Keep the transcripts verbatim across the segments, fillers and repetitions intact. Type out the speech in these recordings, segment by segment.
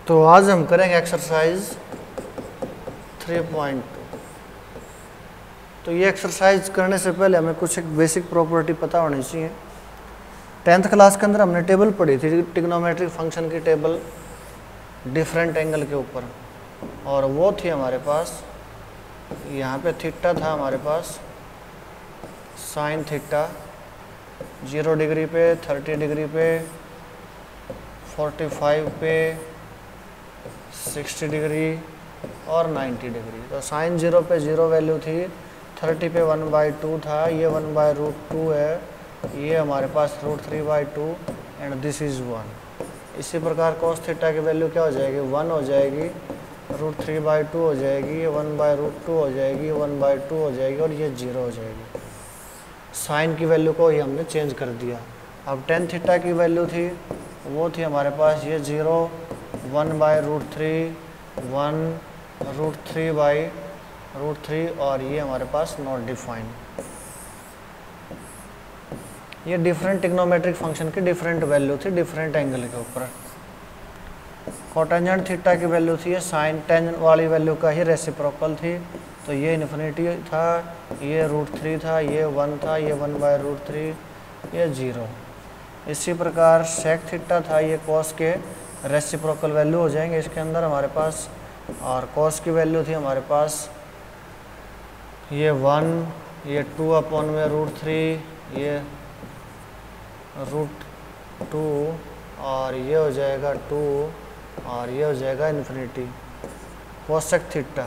तो आज हम करेंगे एक्सरसाइज थ्री पॉइंट टू। तो ये एक्सरसाइज करने से पहले हमें कुछ एक बेसिक प्रॉपर्टी पता होनी चाहिए। टेंथ क्लास के अंदर हमने टेबल पढ़ी थी, ट्रिग्नोमेट्रिक फंक्शन की टेबल डिफरेंट एंगल के ऊपर, और वो थी हमारे पास यहाँ पे थीटा था हमारे पास साइन थीटा जीरो डिग्री पे, थर्टी डिग्री पे, फोर्टी फाइव पे, सिक्सटी डिग्री और नाइन्टी डिग्री। तो साइन जीरो पे जीरो वैल्यू थी, थर्टी पे वन बाई टू था, ये वन बाई रूट टू है, ये हमारे पास root three by two and this is one. इसी प्रकार कॉस थीटा की वैल्यू क्या हो जाएगी, वन हो जाएगी, रूट थ्री बाई टू हो जाएगी, ये वन बाई रूट टू हो जाएगी, वन बाई टू हो जाएगी और ये जीरो हो जाएगी। साइन की वैल्यू को ही हमने चेंज कर दिया। अब टेन थीटा की वैल्यू थी, वो थी हमारे पास ये zero, one by root three, one root three by root three और ये हमारे पास नॉट डिफाइंड। ये डिफरेंट ट्रिग्नोमेट्रिक फंक्शन की डिफरेंट वैल्यू थी डिफरेंट एंगल के ऊपर। कोटेंजेंट थीटा की वैल्यू थी ये साइन टेंजेंट वाली वैल्यू का ही रेसिप्रोकल थी, तो ये इन्फिनिटी था, ये रूट थ्री था, ये वन था, ये वन बाई रूट थ्री, ये जीरो। इसी प्रकार सेक थीटा था, ये कॉस के रेसिप्रोकल वैल्यू हो जाएंगे इसके अंदर हमारे पास, और कॉस की वैल्यू थी हमारे पास ये वन, ये टू अपॉन में रूट थ्री, ये रूट टू और ये हो जाएगा टू और ये हो जाएगा इन्फिनिटी। कोसेक थीटा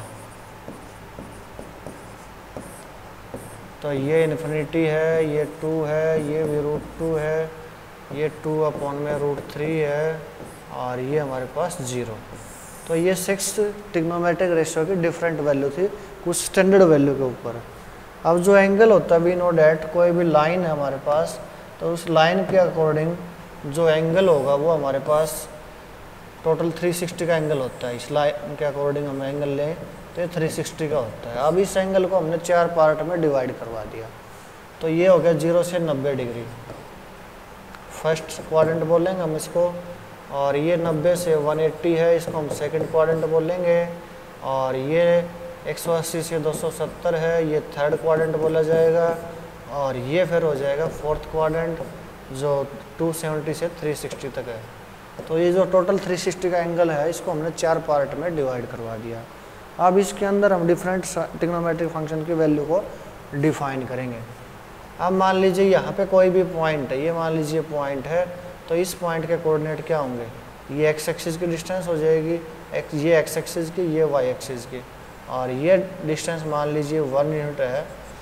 तो ये इन्फिनिटी है, ये टू है, ये भी रूट टू है, ये टू अपॉन में रूट थ्री है और ये हमारे पास जीरो। तो ये सिक्स ट्रिग्नोमेट्रिक रेशियो की डिफरेंट वैल्यू थी कुछ स्टैंडर्ड वैल्यू के ऊपर। अब जो एंगल होता है वी नो डैट, कोई भी लाइन है हमारे पास, तो उस लाइन के अकॉर्डिंग जो एंगल होगा वो हमारे पास टोटल थ्री सिक्सटी का एंगल होता है। इस लाइन के अकॉर्डिंग हम एंगल लें तो ये थ्री सिक्सटी का होता है। अब इस एंगल को हमने चार पार्ट में डिवाइड करवा दिया, तो ये हो गया जीरो से नब्बे डिग्री, फर्स्ट क्वाड्रेंट बोलेंगे हम इसको, और ये नब्बे से वन एट्टी है, इसको हम सेकंड क्वाड्रेंट बोलेंगे, और ये एक सौ अस्सी से दो सौ सत्तर है, ये थर्ड क्वाड्रेंट बोला जाएगा, और ये फिर हो जाएगा फोर्थ क्वाड्रेंट जो टू सेवेंटी से थ्री सिक्सटी तक है। तो ये जो टोटल थ्री सिक्सटी का एंगल है इसको हमने चार पार्ट में डिवाइड करवा दिया। अब इसके अंदर हम डिफरेंट ट्रिग्नोमेट्रिक फंक्शन की वैल्यू को डिफाइन करेंगे। अब मान लीजिए यहाँ पे कोई भी पॉइंट है, ये मान लीजिए पॉइंट है, तो इस पॉइंट के कोऑर्डिनेट क्या होंगे, ये एक्स एक्सिस की डिस्टेंस हो जाएगी, एक ये एक्स एक्सिस की, ये वाई एक्सिस की, और ये डिस्टेंस मान लीजिए वन यूनिट है।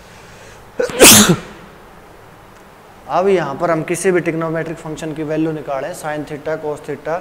अब यहाँ पर हम किसी भी ट्रिग्नोमेट्रिक फंक्शन की वैल्यू निकालें, साइन थीटा कोस थीटा,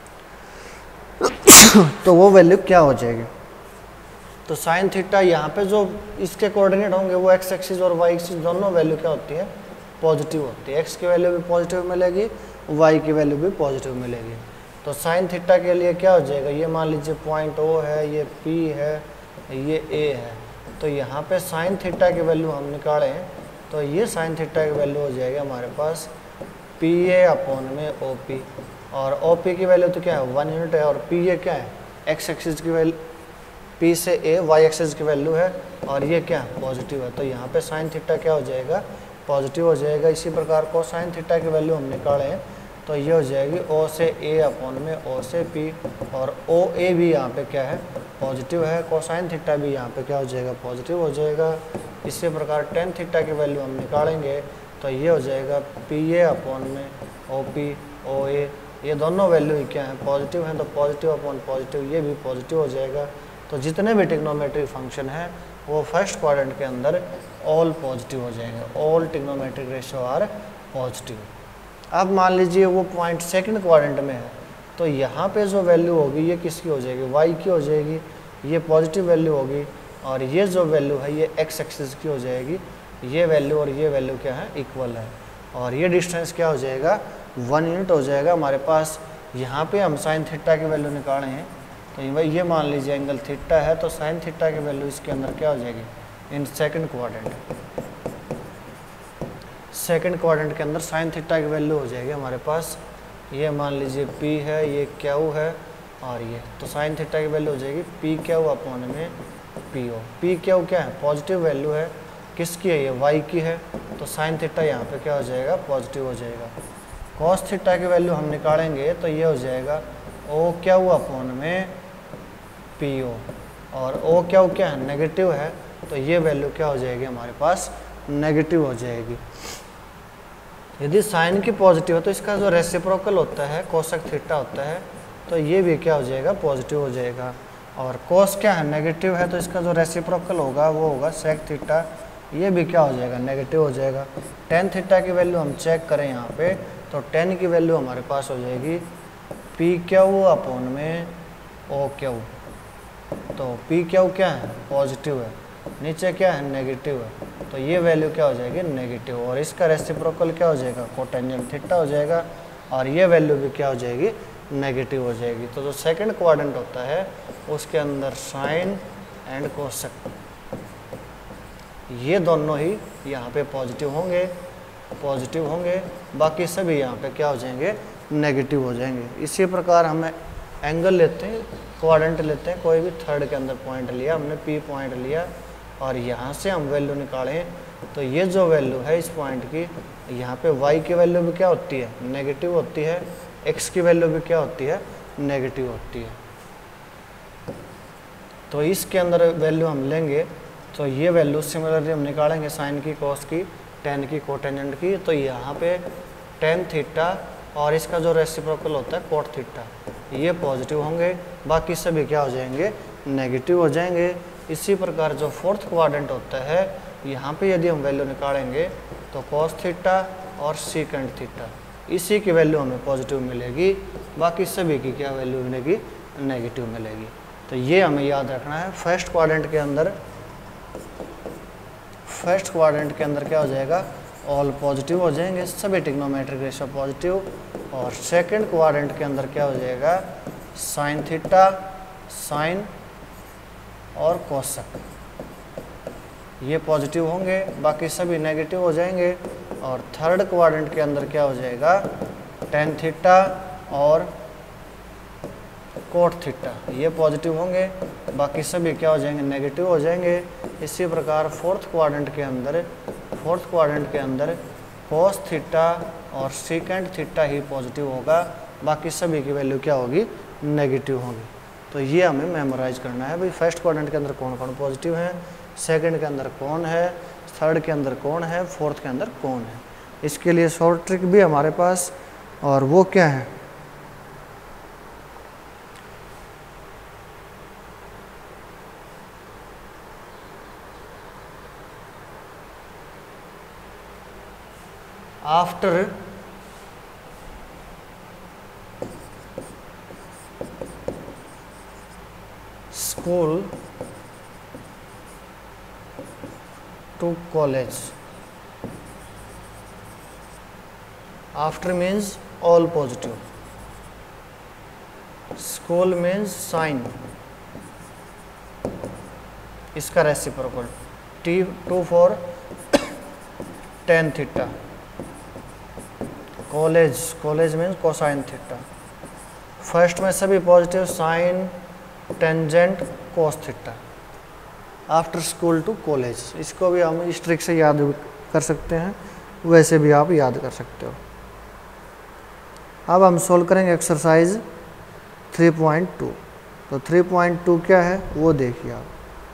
तो वो वैल्यू क्या हो जाएगी। तो साइन थीटा यहाँ पे जो इसके कोऑर्डिनेट होंगे वो एक्स एक्सिस और वाई एक्सिस दोनों वैल्यू क्या होती है, पॉजिटिव होती है। एक्स की वैल्यू भी पॉजिटिव मिलेगी, वाई की वैल्यू भी पॉजिटिव मिलेगी। तो साइन थीटा के लिए क्या हो जाएगा, ये मान लीजिए पॉइंट ओ है, ये पी है, ये ए है, तो यहाँ पे साइन थीटा की वैल्यू हम निकालें तो ये साइन थीटा की वैल्यू हो जाएगी हमारे पास पी ए अपॉन में ओ पी, और ओ पी की वैल्यू तो क्या है, वन यूनिट है, और पी ए क्या है, एक्स एक्सिस की वैल्यू, पी से ए वाई एक्सिस की वैल्यू है, और ये क्या है, पॉजिटिव है। तो यहाँ पे साइन थीटा क्या हो जाएगा, पॉजिटिव हो जाएगा। इसी प्रकार को साइन थीटा की वैल्यू हम निकालें तो ये हो जाएगी ओ से ए अपॉन में ओ से पी, और ओ ए भी यहाँ पे क्या है, पॉजिटिव है। कोसाइन थीटा भी यहाँ पे क्या हो जाएगा, पॉजिटिव हो जाएगा। इसी प्रकार टेन थीटा की वैल्यू हम निकालेंगे तो ये हो जाएगा पी ए अपॉन में ओ पी ओ ए, ये दोनों वैल्यू ही क्या है, पॉजिटिव हैं, तो पॉजिटिव अपॉन पॉजिटिव ये भी पॉजिटिव हो जाएगा। तो जितने भी ट्रिग्नोमेट्रिक फंक्शन है वो फर्स्ट क्वाड्रेंट के अंदर ऑल पॉजिटिव हो जाएंगे, all trigonometric ratio are positive. अब मान लीजिए वो पॉइंट सेकंड क्वाड्रेंट में है, तो यहाँ पे जो वैल्यू होगी ये किसकी हो जाएगी, वाई की हो जाएगी, ये पॉजिटिव वैल्यू होगी, और ये जो वैल्यू है ये एक्स एक्सिस की हो जाएगी। ये वैल्यू और ये वैल्यू क्या है, इक्वल है, और ये डिस्टेंस क्या हो जाएगा, वन यूनिट हो जाएगा हमारे पास। यहाँ पे हम साइन थीटा की वैल्यू निकाले हैं, तो ये मान लीजिए एंगल थीटा है, तो साइन थीटा की वैल्यू इसके अंदर क्या हो जाएगी, in second quadrant, second quadrant के अंदर साइन थीटा की वैल्यू हो जाएगी हमारे पास, ये मान लीजिए P है, ये Q है, और ये तो साइन थीटा की वैल्यू हो जाएगी पी क्यू अपॉन में पी ओ। पी क्यू क्या है, पॉजिटिव वैल्यू है, किसकी है, ये वाई की है, तो साइन थीटा यहाँ पे क्या हो जाएगा, पॉजिटिव हो जाएगा। कॉस थीटा की वैल्यू हम निकालेंगे तो ये हो जाएगा ओ क्यू अपॉन में पी ओ, और ओ क्यू क्या है, नेगेटिव है, तो ये वैल्यू क्या हो जाएगी हमारे पास, नेगेटिव हो जाएगी। यदि साइन की पॉजिटिव है तो इसका जो रेसिप्रोकल होता है कोसेक थीटा होता है, तो ये भी क्या हो जाएगा, पॉजिटिव हो जाएगा। और कोस क्या है, नेगेटिव है, तो इसका जो रेसिप्रोकल होगा वो होगा सेक थीटा, ये भी क्या हो जाएगा, नेगेटिव हो जाएगा। टेन थीटा की वैल्यू हम चेक करें यहाँ पे, तो टेन की वैल्यू हमारे पास हो जाएगी पी क्यू अपॉन में ओ क्यू। तो पी क्यू क्या है, पॉजिटिव है, नीचे क्या है, नेगेटिव है, तो ये वैल्यू क्या हो जाएगी, नेगेटिव। और इसका रेसिप्रोकल क्या हो जाएगा, कोटेंजेंट थीटा हो जाएगा, और ये वैल्यू भी क्या हो जाएगी, नेगेटिव हो जाएगी। तो जो सेकंड क्वाड्रेंट होता है उसके अंदर साइन एंड कोसेक ये दोनों ही यहाँ पे पॉजिटिव होंगे, पॉजिटिव होंगे, बाकी सभी यहाँ पे क्या हो जाएंगे, नेगेटिव हो जाएंगे। इसी प्रकार हम एंगल लेते हैं, क्वाड्रेंट लेते हैं, कोई भी थर्ड के अंदर पॉइंट लिया हमने, पी पॉइंट लिया, और यहाँ से हम वैल्यू निकालें तो ये जो वैल्यू है इस पॉइंट की, यहाँ पे y की वैल्यू भी क्या होती है, नेगेटिव होती है, x की वैल्यू भी क्या होती है, नेगेटिव होती है। तो इसके अंदर वैल्यू हम लेंगे तो ये वैल्यू सिमिलरली हम निकालेंगे साइन की, कॉस की, टेन की, कोटेंजेंट की, तो यहाँ पे टेन थीटा और इसका जो रेसिप्रोकल होता है कोट थीटा, ये पॉजिटिव होंगे, बाकी सभी क्या हो जाएंगे, नेगेटिव हो जाएंगे। इसी प्रकार जो फोर्थ क्वाड्रेंट होता है, यहाँ पे यदि हम वैल्यू निकालेंगे तो कॉस थीटा और सीकेंट थीटा, इसी की वैल्यू हमें पॉजिटिव मिलेगी, बाकी सभी की क्या वैल्यू मिलेगी, नेगेटिव मिलेगी। तो ये हमें याद रखना है। फर्स्ट क्वाड्रेंट के अंदर फर्स्ट क्वाड्रेंट के अंदर क्या हो जाएगा, ऑल पॉजिटिव हो जाएंगे, सभी ट्रिग्नोमेट्रिक रेशियो पॉजिटिव। और सेकंड क्वाड्रेंट के अंदर क्या हो जाएगा, साइन थीटा, साइन और कोसेक ये पॉजिटिव होंगे, बाकी सभी नेगेटिव हो जाएंगे। और थर्ड क्वाड्रेंट के अंदर क्या हो जाएगा, टेन थीटा और कोट थीटा ये पॉजिटिव होंगे, बाकी सभी क्या हो जाएंगे, नेगेटिव हो जाएंगे। इसी प्रकार फोर्थ क्वाड्रेंट के अंदर फोर्थ क्वाड्रेंट के अंदर कोस थीटा और सीकेंट थीटा ही पॉजिटिव होगा, बाकी सभी की वैल्यू क्या होगी, नेगेटिव होगी। तो ये हमें मेमोराइज करना है भाई, फर्स्ट क्वाड्रेंट के अंदर कौन कौन पॉजिटिव है, सेकंड के अंदर कौन है, थर्ड के अंदर कौन है, फोर्थ के अंदर कौन है। इसके लिए शॉर्ट ट्रिक भी हमारे पास, और वो क्या है, after school to college. After means all positive. School means sign. इसका reciprocal T to for tan theta. College college means cosine theta. First में सभी पॉजिटिव, sine, tangent, cos theta. After school to college, इसको भी हम इस trick से याद कर सकते हैं, वैसे भी आप याद कर सकते हो। अब हम सोल्व करेंगे एक्सरसाइज थ्री पॉइंट टू। तो थ्री पॉइंट टू क्या है वो देखिए आप।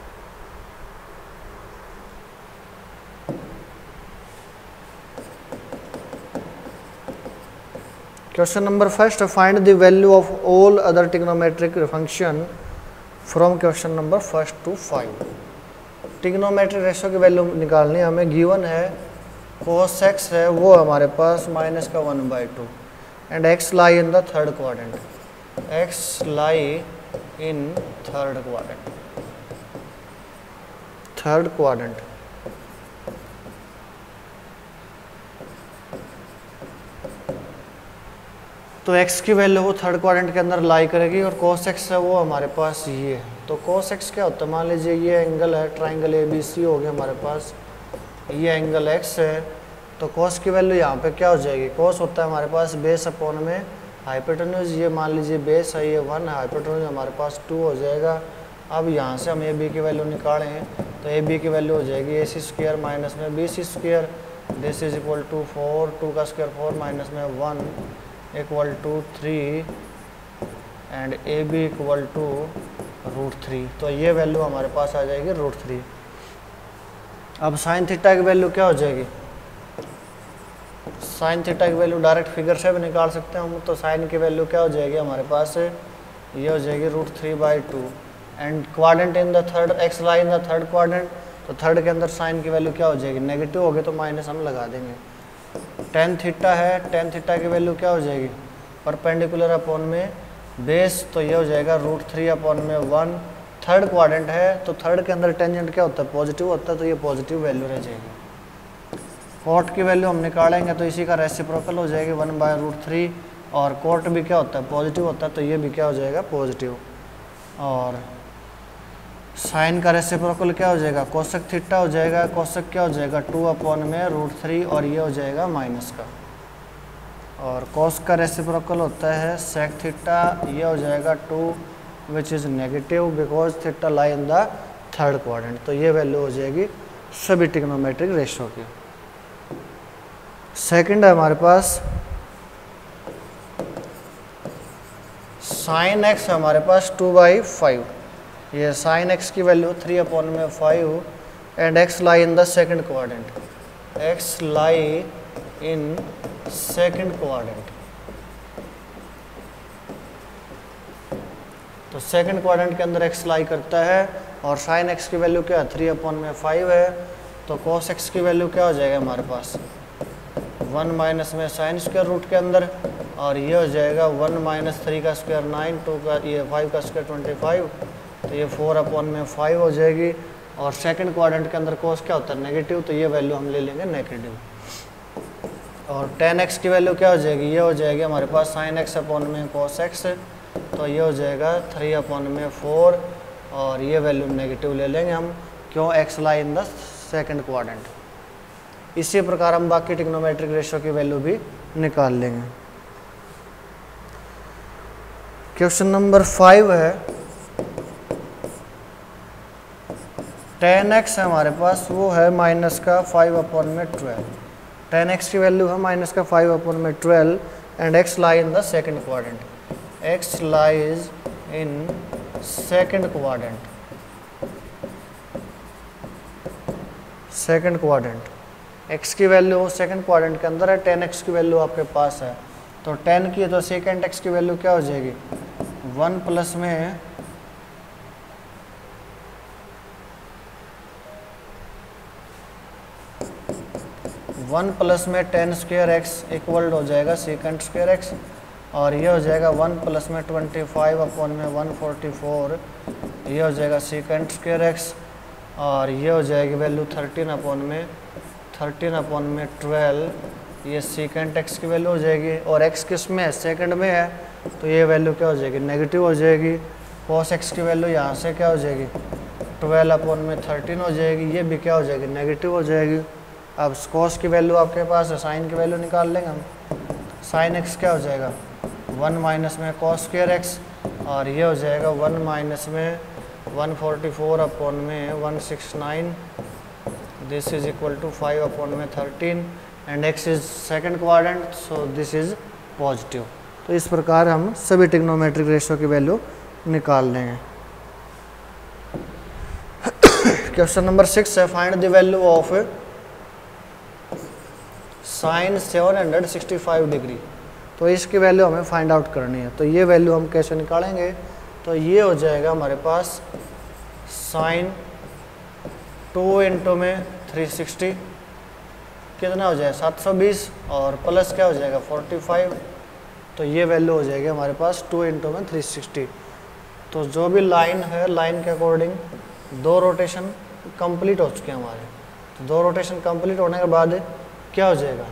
Question number first, find the value of all other trigonometric function from question number first to five. Trigonometric ratio की वैल्यू निकालनी हमें, गिवन है कोस एक्स है वो हमारे पास माइनस का one by two and X lie in the third quadrant. X lie in third quadrant third quadrant तो x की वैल्यू वो थर्ड क्वाड्रेंट के अंदर लाई करेगी, और cos x है वो हमारे पास ये है। तो cos x क्या होता है, मान लीजिए ये एंगल है, ट्राइंगल ए बी सी हो गया हमारे पास, ये एंगल x है, तो cos की वैल्यू यहाँ पे क्या हो जाएगी, cos होता है हमारे पास बेस अपॉन में हाइपोटेन्यूज ये मान लीजिए बेस है, ये वन है, हाइपोटेन्यूज हमारे पास टू हो जाएगा। अब यहाँ से हम ए बी की वैल्यू निकालें तो ए बी की वैल्यू हो जाएगी ए सी स्क्र माइनस में B C square, this is equal to four, two का स्क्वायर फोर माइनस में one equal to three and A B equal to root three. तो ये वैल्यू हमारे पास आ जाएगी रूट थ्री। अब साइन थीटा की वैल्यू क्या हो जाएगी? साइन थीटा की वैल्यू डायरेक्ट फिगर से भी निकाल सकते हैं हम। तो साइन की वैल्यू क्या हो जाएगी हमारे पास? ये हो जाएगी root three by two and quadrant in the third, X lie in the third quadrant. तो थर्ड के अंदर साइन की वैल्यू क्या हो जाएगी? नेगेटिव हो गई तो माइनस हम लगा देंगे। टेन थीटा है, टेन थीटा की वैल्यू क्या हो जाएगी? परपेंडिकुलर अपॉन में बेस, तो ये हो जाएगा रूट थ्री अपॉन में वन। थर्ड क्वाड्रेंट है तो थर्ड के अंदर टेंजेंट क्या होता है? पॉजिटिव होता है, तो ये पॉजिटिव वैल्यू रह जाएगी। कोट की वैल्यू हम निकालेंगे तो इसी का रेसिप्रोकल हो जाएगी वन बाय रूट थ्री, और कोट भी क्या होता है? पॉजिटिव होता है, तो ये भी क्या हो जाएगा? पॉजिटिव। और साइन का रेसिप्रोकल क्या हो जाएगा? कोसेक थीटा हो जाएगा। कोसेक क्या हो जाएगा? टू अपॉन में रूट थ्री, और ये हो जाएगा माइनस का। और कॉस का रेसिप्रोकल होता है सेक थीटा, ये हो जाएगा two which is negative because theta lie in the third quadrant. तो ये वैल्यू हो जाएगी सभी ट्रिग्नोमेट्रिक रेशियो की। सेकंड है हमारे पास साइन एक्स, हमारे पास टू बाई फाइव। ये साइन एक्स की वैल्यू थ्री अपॉन में five and X lie in the second quadrant. X lie in second quadrant. तो सेकंड क्वाड्रेंट के अंदर एक्स लाई करता है, और साइन एक्स की वैल्यू क्या है? थ्री अपॉन में फाइव है। तो कॉस एक्स की वैल्यू क्या हो जाएगा हमारे पास? वन माइनस में साइन स्क्वायर रूट के अंदर, और ये हो जाएगा वन माइनस थ्री का स्क्वायर नाइन, टू का ये फाइव का स्क्वायर ट्वेंटी फाइव, तो ये फोर अपॉन में फाइव हो जाएगी। और सेकंड क्वाड्रेंट के अंदर कॉस क्या होता है? नेगेटिव, तो ये वैल्यू हम ले लेंगे नेगेटिव। और टेन एक्स की वैल्यू क्या हो जाएगी? ये हो जाएगी हमारे पास साइन एक्स अपॉन में कॉस एक्स, तो ये हो जाएगा थ्री अपॉन में फोर, और ये वैल्यू नेगेटिव ले लेंगे हम, क्यों? X lie in the second quadrant. इसी प्रकार हम बाकी ट्रिग्नोमेट्रिक रेशियो की वैल्यू भी निकाल लेंगे। क्वेश्चन नंबर फाइव है, टेन एक्स है हमारे पास, वो है माइनस का फाइव अपॉन में ट्वेल्व। टेन एक्स की वैल्यू है माइनस का फाइव अपॉन में twelve and X lie in the second quadrant. X lies in second quadrant, second quadrant. X की वैल्यू सेकंड क्वाड्रेंट के अंदर है, टेन एक्स की वैल्यू आपके पास है। तो टेन की तो सेकंड एक्स की वैल्यू क्या हो जाएगी? वन प्लस में वन प्लस में टेन स्क्वेयर एक्स इक्वल हो जाएगा सेकंड स्क्वेयर एक्स, और ये हो जाएगा वन प्लस में ट्वेंटी फाइव अपॉन में वन फोर्टी फोर, ये हो जाएगा सेकंड स्क्वेयर एक्स, और ये हो जाएगी वैल्यू थर्टीन अपॉन में थर्टीन अपॉन में ट्वेल्व, ये सेकंड एक्स की वैल्यू हो जाएगी। और एक्स किस में है? सेकंड में है, तो ये वैल्यू क्या हो जाएगी? नेगेटिव हो जाएगी। कॉस एक्स की वैल्यू यहाँ से क्या हो जाएगी? ट्वेल्व अपॉन में थर्टीन हो जाएगी, ये भी क्या हो जाएगी? नेगेटिव हो जाएगी। अब कॉस की वैल्यू आपके पास है, साइन की वैल्यू निकाल लेंगे हम। साइन एक्स क्या हो जाएगा? वन माइनस में कॉस स्क्वायर एक्स, और ये हो जाएगा वन माइनस में वन फोर्टी फोर अपॉन में one six nine, this is equal to five upon में thirteen and X is second quadrant, so this is positive. तो इस प्रकार हम सभी ट्रिग्नोमेट्रिक रेशियो की वैल्यू निकाल लेंगे। क्वेश्चन नंबर सिक्स है, find the value of sine seven hundred sixty five degree. तो इसकी वैल्यू हमें फाइंड आउट करनी है। तो ये वैल्यू हम कैसे निकालेंगे? तो ये हो जाएगा हमारे पास साइन टू इंटू में थ्री सिक्सटी, कितना हो जाएगा? सात सौ बीस, और प्लस क्या हो जाएगा? Forty five. तो ये वैल्यू हो जाएगी हमारे पास टू इंटू में थ्री सिक्सटी। तो जो भी लाइन है, लाइन के अकॉर्डिंग दो रोटेशन कंप्लीट हो चुके हैं हमारे। तो दो रोटेशन कंप्लीट होने के बाद क्या हो जाएगा?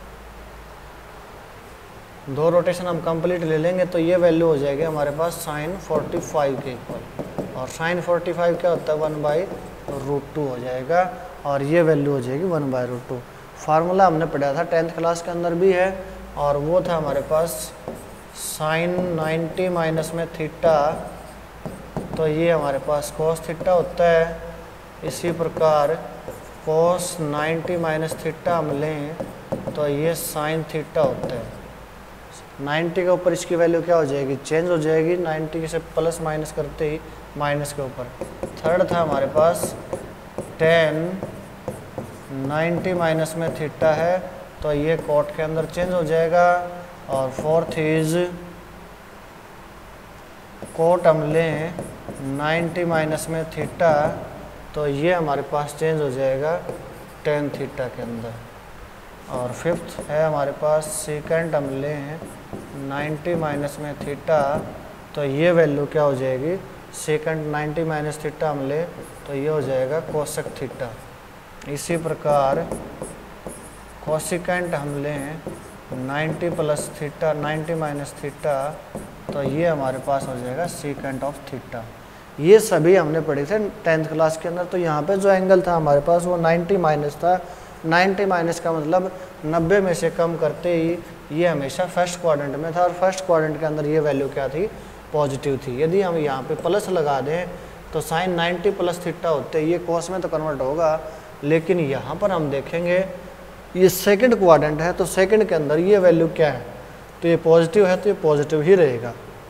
दो रोटेशन हम कंप्लीट ले लेंगे, तो ये वैल्यू हो जाएगी हमारे पास साइन फोर्टी फाइव के इक्वल, और साइन फोर्टी फाइव क्या होता है? वन बाई रूट टू हो जाएगा, और ये वैल्यू हो जाएगी one by root two. Formula हमने पढ़ा था टेंथ क्लास के अंदर भी है, और वो था हमारे पास साइन नाइन्टी माइनस में थीटा, तो ये हमारे पास कॉस थीटा होता है। इसी प्रकार कॉस नाइन्टी माइनस थीटा हम लें तो ये साइन थीटा होता है। नाइन्टी के ऊपर इसकी वैल्यू क्या हो जाएगी, चेंज हो जाएगी, नाइन्टी से प्लस माइनस करते ही माइनस के ऊपर। थर्ड था हमारे पास टेन नाइन्टी माइनस में थीटा है, तो ये कॉट के अंदर चेंज हो जाएगा। और फोर्थ इज कोट हम लें नाइन्टी माइनस में थीटा, तो ये हमारे पास चेंज हो जाएगा टेन थीटा के अंदर। और फिफ्थ है हमारे पास सेकेंड हम लें नाइन्टी माइनस में थीटा, तो ये वैल्यू क्या हो जाएगी, सेकेंड नाइन्टी माइनस थीटा हम लें तो ये हो जाएगा कोसेक थीटा। इसी प्रकार कोसिकेंट हम लें ninety plus theta ninety minus theta, तो ये हमारे पास हो जाएगा सीकेंट ऑफ थीटा। ये सभी हमने पढ़े थे टेंथ क्लास के अंदर। तो यहाँ पे जो एंगल था हमारे पास वो नाइन्टी माइनस था। नाइन्टी माइनस का मतलब नब्बे में से कम करते ही ये हमेशा फर्स्ट क्वाड्रेंट में था, और फर्स्ट क्वाड्रेंट के अंदर ये वैल्यू क्या थी, पॉजिटिव थी। यदि हम यहाँ पे प्लस लगा दें तो साइन नाइन्टी प्लस थीटा होते ये कॉस में तो कन्वर्ट होगा, लेकिन यहाँ पर हम देखेंगे ये सेकंड क्वाड्रेंट है, तो सेकंड के अंदर ये वैल्यू क्या है, तो ये पॉजिटिव है, तो ये पॉजिटिव ही रहेगा।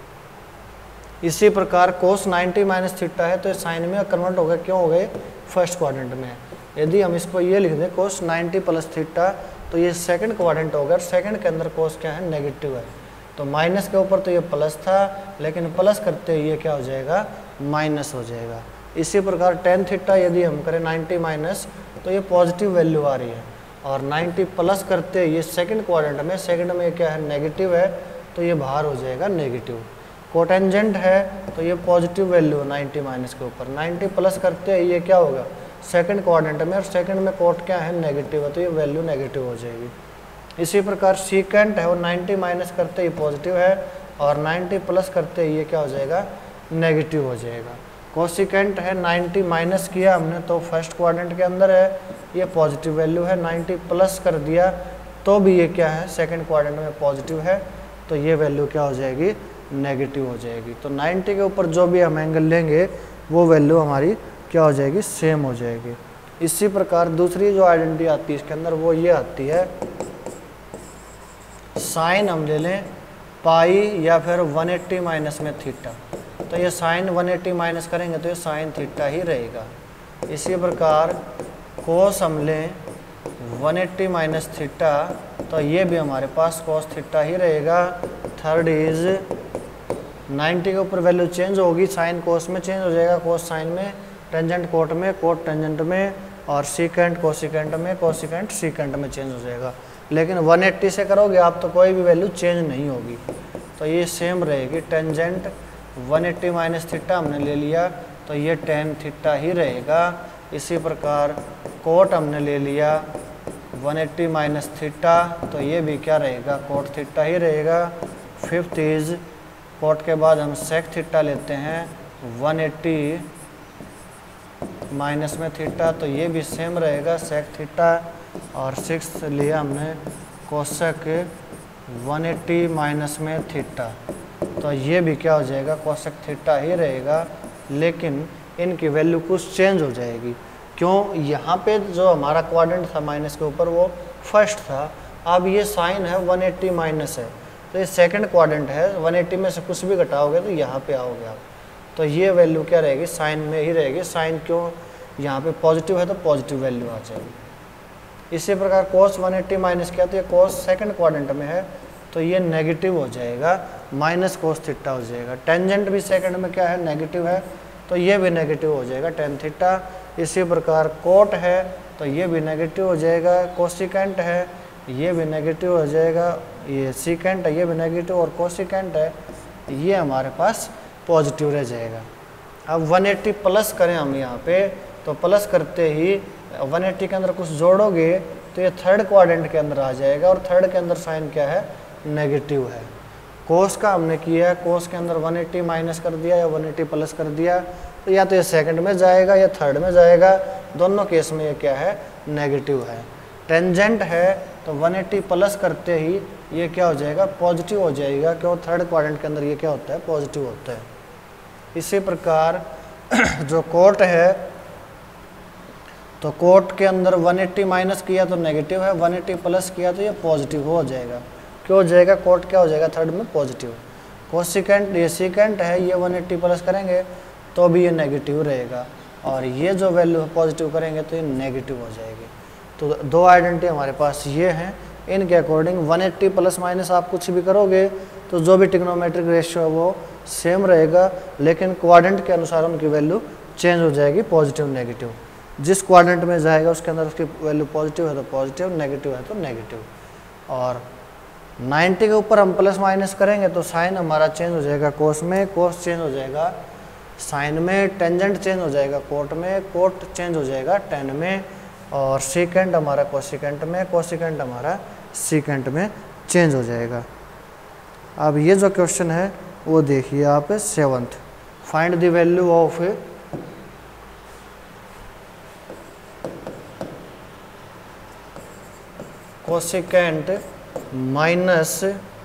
इसी प्रकार कोस नाइन्टी माइनस थीटा है, तो ये साइन में कन्वर्ट हो गया, क्यों हो गए, फर्स्ट क्वाड्रेंट में। यदि हम इसको ये लिख दें कोस नाइन्टी प्लस थीटा, तो ये सेकंड क्वाड्रेंट हो गया, और सेकंड के अंदर कोस क्या है, नेगेटिव है। तो माइनस के ऊपर तो ये प्लस था, लेकिन प्लस करते ये क्या हो जाएगा, माइनस हो जाएगा। इसी प्रकार टेन थीटा यदि हम करें नाइन्टी माइनस, तो ये पॉजिटिव वैल्यू आ रही है, और नाइन्टी प्लस करते ये सेकंड क्वाड्रेंट में, सेकंड में क्या है, नेगेटिव है, तो ये बाहर हो जाएगा नेगेटिव। कोटेंजेंट है तो ये पॉजिटिव वैल्यू है नाइन्टी माइनस के ऊपर, नाइन्टी प्लस करते ये क्या होगा, सेकंड क्वाड्रेंट में, और सेकंड में कोट क्या है, नेगेटिव है, तो ये वैल्यू नेगेटिव हो जाएगी। इसी प्रकार सीकेंट है वो नाइन्टी माइनस करते ही पॉजिटिव है, और नाइन्टी प्लस करते ये क्या हो जाएगा, नेगेटिव हो जाएगा। कोसिकेंट है नाइन्टी माइनस किया हमने तो फर्स्ट क्वाड्रेंट के अंदर है, ये पॉजिटिव वैल्यू है, नाइन्टी प्लस कर दिया तो भी ये क्या है, सेकंड क्वाड्रेंट में पॉजिटिव है, तो ये वैल्यू क्या हो जाएगी, नेगेटिव हो जाएगी। तो नाइन्टी के ऊपर जो भी हम एंगल लेंगे वो वैल्यू हमारी क्या हो जाएगी, सेम हो जाएगी। इसी प्रकार दूसरी जो आइडेंटिटी आती है इसके अंदर वो ये आती है, साइन हम ले लें पाई या फिर वन एट्टी माइनस में थीटा, तो ये साइन वन एट्टी माइनस करेंगे तो ये साइन थीटा ही रहेगा। इसी प्रकार कोस हम लें वन एट्टी माइनस थीटा, तो ये भी हमारे पास कोस थीटा ही रहेगा। थर्ड इज नाइन्टी के ऊपर वैल्यू चेंज होगी, साइन कोस में चेंज हो जाएगा, कोस साइन में, टेंजेंट कोट में, कोट टेंजेंट में, और सीकेंट कोसिकेंट में, कोसिकेंट सीकेंट में चेंज हो जाएगा। लेकिन वन एट्टी से करोगे आप तो कोई भी वैल्यू चेंज नहीं होगी, तो ये सेम रहेगी। Tangent one eighty minus theta हमने ले लिया तो ये टेन थीटा ही रहेगा। इसी प्रकार कोट हमने ले लिया वन एट्टी माइनस थीटा, तो ये भी क्या रहेगा, कोट थीटा ही रहेगा। फिफ्थ इज कोट के बाद हम सेक थीटा लेते हैं वन एट्टी माइनस में थीटा, तो ये भी सेम रहेगा सेक थीटा। और सिक्स लिया हमने कोसेक वन एट्टी माइनस में थीटा, तो ये भी क्या हो जाएगा, कोसेक थीटा ही रहेगा, लेकिन इनकी वैल्यू कुछ चेंज हो जाएगी। क्यों, यहाँ पे जो हमारा क्वाड्रेंट था माइनस के ऊपर वो फर्स्ट था, अब ये साइन है वन एट्टी माइनस है, तो ये सेकंड क्वाड्रेंट है, वन एट्टी में से कुछ भी घटाओगे तो यहाँ पे आओगे आप, तो ये वैल्यू क्या रहेगी, साइन में ही रहेगी। साइन क्यों, यहाँ पे पॉजिटिव है तो पॉजिटिव वैल्यू आ जाएगी। इसी प्रकार कोस वन एट्टी माइनस किया तो ये कोस सेकंड क्वाड्रेंट में है, तो ये नेगेटिव हो जाएगा, माइनस कोस थीटा हो जाएगा। टेंजेंट भी सेकंड में क्या है, नेगेटिव है, तो ये भी नेगेटिव हो जाएगा, टेन थीटा। इसी प्रकार कोट है तो ये भी नेगेटिव हो जाएगा, कोसिकेंट है ये भी नेगेटिव हो जाएगा, ये सीकेंट है ये भी नेगेटिव, और कोसिकेंट है ये हमारे पास पॉजिटिव रह जाएगा। अब वन एट्टी प्लस करें हम यहाँ पे, तो प्लस करते ही वन एट्टी के अंदर कुछ जोड़ोगे तो ये थर्ड क्वाड्रेंट के अंदर आ जाएगा, और थर्ड के अंदर साइन क्या है, नेगेटिव है। कोस का हमने किया है, कोस के अंदर वन एट्टी माइनस कर दिया या वन एट्टी प्लस कर दिया, तो या तो ये सेकंड में जाएगा या थर्ड में जाएगा, दोनों केस में ये क्या है, नेगेटिव है। टेंजेंट है तो वन एट्टी प्लस करते ही ये क्या हो जाएगा, पॉजिटिव हो जाएगा, क्यों थर्ड क्वाड्रेंट के अंदर ये क्या होता है, पॉजिटिव होता है। इसी प्रकार जो कोट है, तो कोट के अंदर वन एट्टी माइनस किया तो नेगेटिव है, वन एट्टी प्लस किया तो ये पॉजिटिव हो जाएगा। क्यों हो जाएगा, कोट क्या हो जाएगा थर्ड में पॉजिटिव। कोसिकेंट ये सीकेंट है, ये वन एट्टी प्लस करेंगे तो भी ये नेगेटिव रहेगा, और ये जो वैल्यू पॉजिटिव करेंगे तो ये नेगेटिव हो जाएगी। तो दो आइडेंटिटी हमारे पास ये हैं, इनके according one eighty plus minus आप कुछ भी करोगे तो जो भी ट्रिग्नोमेट्रिक रेशियो है वो सेम रहेगा, लेकिन क्वाड्रेंट के अनुसार उनकी वैल्यू चेंज हो जाएगी, पॉजिटिव नेगेटिव। जिस क्वाड्रेंट में जाएगा उसके अंदर उसकी वैल्यू पॉजिटिव है तो पॉजिटिव, नेगेटिव है तो नेगेटिव। और नाइन्टी के ऊपर हम प्लस माइनस करेंगे तो साइन हमारा चेंज हो जाएगा कोस में, कोस चेंज हो जाएगा साइन में, टेंजेंट चेंज हो जाएगा कोट में, कोट चेंज हो जाएगा टेन में, और सीकेंट हमारा कोसिकेंट में, कोसिकेंट हमारा सीकेंट में चेंज हो जाएगा। अब ये जो क्वेश्चन है वो देखिए आप, seventh, find the value of cosecant minus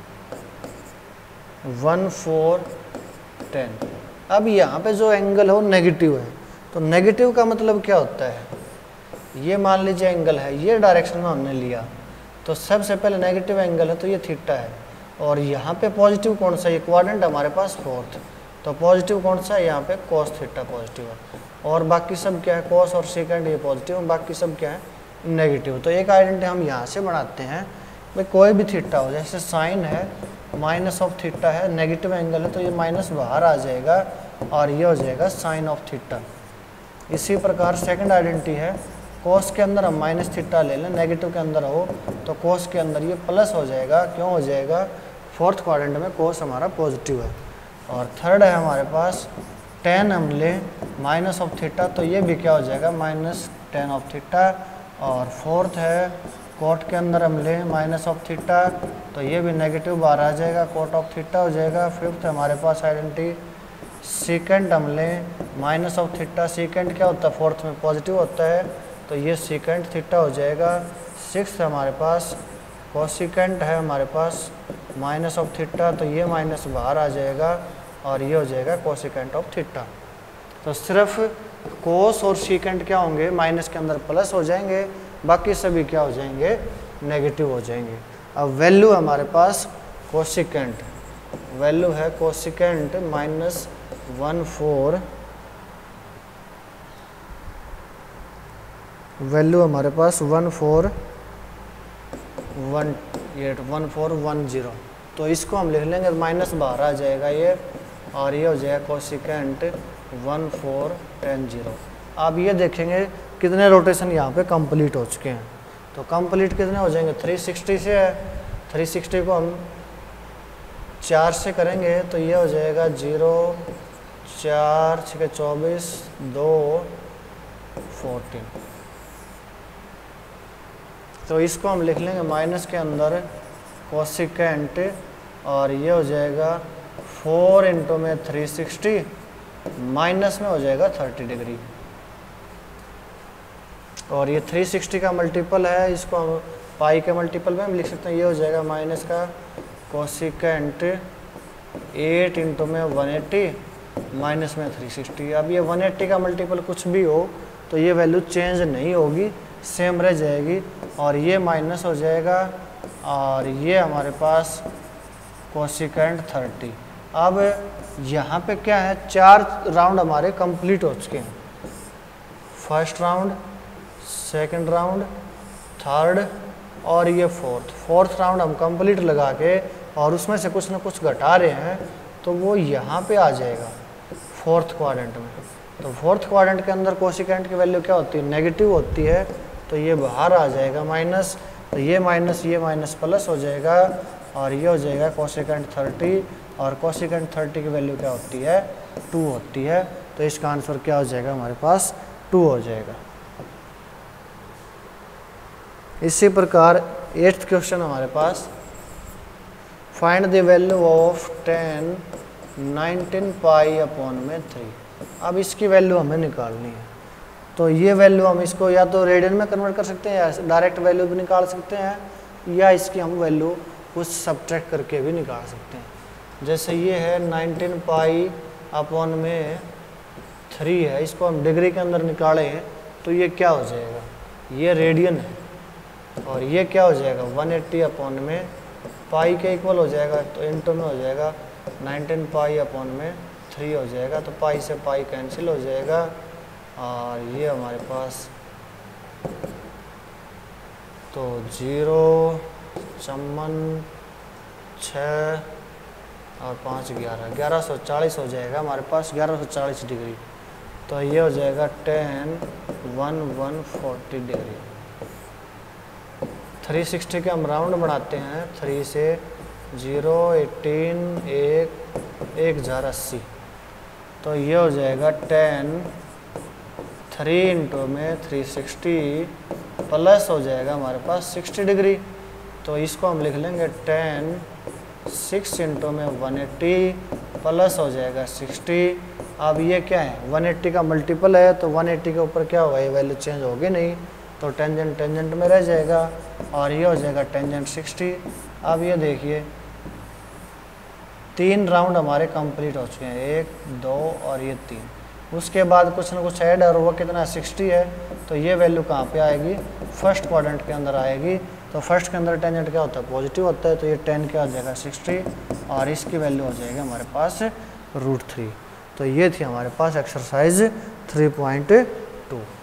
one four ten. अब यहाँ पे जो एंगल है वो नेगेटिव है, तो नेगेटिव का मतलब क्या होता है, ये मान लीजिए एंगल है, ये डायरेक्शन में हमने लिया तो सबसे पहले नेगेटिव एंगल है तो ये थीटा है, और यहाँ पे पॉजिटिव कौन सा है, ये क्वाड्रेंट हमारे पास फोर्थ, तो पॉजिटिव कौन सा है यहाँ पे कॉस थीटा पॉजिटिव है, और बाकी सब क्या है कॉस और सेकंड ये पॉजिटिव, बाकी सब क्या है नेगेटिव। तो एक आइडेंटिटी हम यहाँ से बनाते हैं, भाई कोई भी थीटा हो, जैसे साइन है माइनस ऑफ थीटा है, नेगेटिव एंगल है तो ये माइनस बाहर आ जाएगा और ये हो जाएगा साइन ऑफ थीटा। इसी प्रकार सेकंड आइडेंटिटी है, कोस के अंदर हम माइनस थीटा ले लें, नेगेटिव के अंदर हो तो कोस के अंदर ये प्लस हो जाएगा, क्यों हो जाएगा, फोर्थ क्वाड्रेंट में कोस हमारा पॉजिटिव है। और थर्ड है हमारे पास टेन हम ले माइनस ऑफ थीटा, तो ये भी क्या हो जाएगा माइनस टेन ऑफ थीटा। और फोर्थ है कोट के अंदर हम ले माइनस ऑफ थीटा, तो ये भी नेगेटिव बाहर आ जाएगा, कोट ऑफ थीटा हो जाएगा। फिफ्थ हमारे पास आइडेंटिटी सीकेंट हम ले माइनस ऑफ थीटा, सीकेंट क्या होता है फोर्थ में पॉजिटिव होता है, तो ये सीकेंट थीटा हो जाएगा। सिक्स हमारे पास कोसिकेंट है हमारे पास माइनस ऑफ थीटा, तो ये माइनस बाहर आ जाएगा और ये हो जाएगा कोसिकेंट ऑफ थीटा। तो सिर्फ कोस और सीकेंट क्या होंगे माइनस के अंदर प्लस हो जाएंगे, बाकी सभी क्या हो जाएंगे नेगेटिव हो जाएंगे। अब वैल्यू हमारे पास कोसिकेंट, वैल्यू है cosecant minus one four, value हमारे पास one four one eight one four one zero, तो इसको हम लिख लेंगे माइनस बाहर आ जाएगा ये, और ये हो जाएगा cosecant one four ten zero. आप ये देखेंगे कितने रोटेशन यहाँ पे कंप्लीट हो चुके हैं, तो कंप्लीट कितने हो जाएंगे थ्री सिक्सटी से है, थ्री सिक्सटी को हम चार से करेंगे तो ये हो जाएगा जीरो चार छः चौबीस दो फोर्टीन, तो इसको हम लिख लेंगे माइनस के अंदर कोसिकेंट, और ये हो जाएगा फोर इंटू में थ्री सिक्सटी, माइनस में हो जाएगा थर्टी डिग्री, और ये थ्री सिक्सटी का मल्टीपल है, इसको हम पाई के मल्टीपल में हम लिख सकते हैं, ये हो जाएगा माइनस का कोसिकेंट एट इंटू में वन एट्टी माइनस में थ्री सिक्सटी। अब ये वन एट्टी का मल्टीपल कुछ भी हो तो ये वैल्यू चेंज नहीं होगी, सेम रह जाएगी, और ये माइनस हो जाएगा, और ये हमारे पास कोसिकेंट थर्टी। अब यहाँ पे क्या है, चार राउंड हमारे कंप्लीट हो चुके हैं, first round, second round, third और ये फोर्थ फोर्थ राउंड हम कंप्लीट लगा के और उसमें से कुछ ना कुछ घटा रहे हैं तो वो यहाँ पे आ जाएगा फोर्थ क्वाड्रेंट में। तो फोर्थ क्वाड्रेंट के अंदर कोसिकेंट की वैल्यू क्या होती है, नेगेटिव होती है, तो ये बाहर आ जाएगा माइनस, तो ये माइनस ये माइनस प्लस हो जाएगा, और ये हो जाएगा कोसिकेंट थर्टी, और कोसिकेंट थर्टी की वैल्यू क्या होती है टू होती है, तो इसका आंसर क्या हो जाएगा हमारे पास टू हो जाएगा। इसी प्रकार एट्थ क्वेश्चन हमारे पास, find the value of tan nineteen pi upon में थ्री। अब इसकी वैल्यू हमें निकालनी है, तो ये वैल्यू हम इसको या तो रेडियन में कन्वर्ट कर सकते हैं या डायरेक्ट वैल्यू भी निकाल सकते हैं, या इसकी हम वैल्यू कुछ सब्ट्रैक्ट करके भी निकाल सकते हैं। जैसे ये है नाइनटीन पाई अपॉन में थ्री है, इसको हम डिग्री के अंदर निकालें तो ये क्या हो जाएगा, ये रेडियन है, और ये क्या हो जाएगा वन एट्टी अपॉन में पाई के इक्वल हो जाएगा, तो इंटू में हो जाएगा नाइनटीन पाई अपॉन में थ्री हो जाएगा, तो पाई से पाई कैंसिल हो जाएगा, और ये हमारे पास तो जीरो चौवन छः और पाँच ग्यारह ग्यारह सौ चालीस हो जाएगा हमारे पास, ग्यारह सौ चालीस डिग्री। तो ये हो जाएगा tan one one forty degree. Three sixty के हम राउंड बनाते हैं, थ्री से जीरो एटीन एक एक हज़ार अस्सी, तो ये हो जाएगा टेन थ्री इंटू में थ्री सिक्सटी प्लस हो जाएगा हमारे पास सिक्सटी डिग्री, तो इसको हम लिख लेंगे टेन सिक्स इंटू में वन एट्टी प्लस हो जाएगा सिक्सटी। अब ये क्या है वन एट्टी का मल्टीपल है, तो वन एट्टी के ऊपर क्या होगा, ये वैल्यू चेंज होगी नहीं, तो टेंजेंट टेंजेंट में रह जाएगा, और ये हो जाएगा टेंजेंट सिक्सटी। अब ये देखिए तीन राउंड हमारे कंप्लीट हो चुके हैं, एक दो और ये तीन। उसके बाद कुछ ना कुछ ऐड है, और वो कितना सिक्सटी है, तो ये वैल्यू कहाँ पे आएगी, फर्स्ट क्वाड्रेंट के अंदर आएगी। तो फर्स्ट के अंदर टेंजेंट क्या होता है, पॉजिटिव होता है, तो ये टेन क्या हो जाएगा सिक्सटी, और इसकी वैल्यू हो जाएगी हमारे पास रूट थ्री। तो ये थी हमारे पास एक्सरसाइज थ्री पॉइंट टू।